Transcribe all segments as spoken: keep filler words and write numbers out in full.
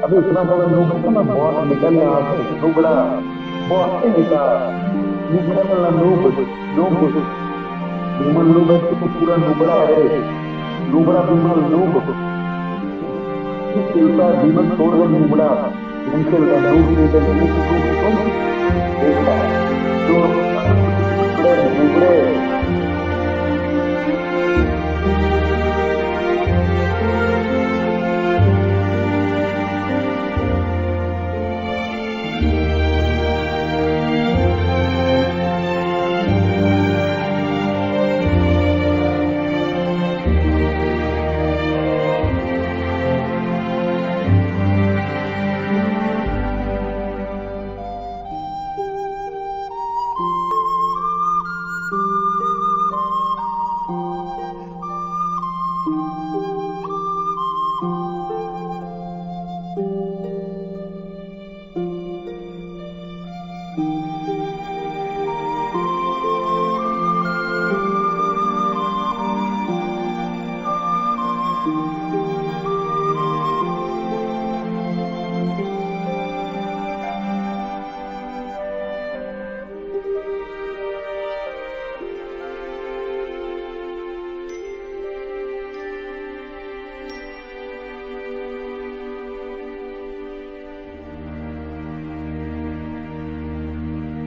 अबे इतना बड़ा नूब है ना, बहुत निकल यहाँ से नूबड़ा, बहुत ही निकाल निकल ना नूब नूब विमल नूब है तो पूरा नूबड़ा है, नूबड़ा विमल नूब चिल्ता विमल छोड़ दे नूबड़ा इनसे बेटा नूब नहीं दे नूब तुम देखा तो नूबड़े नूबड़े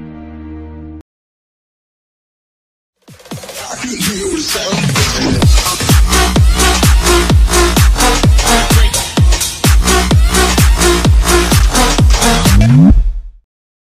I can hear the sound.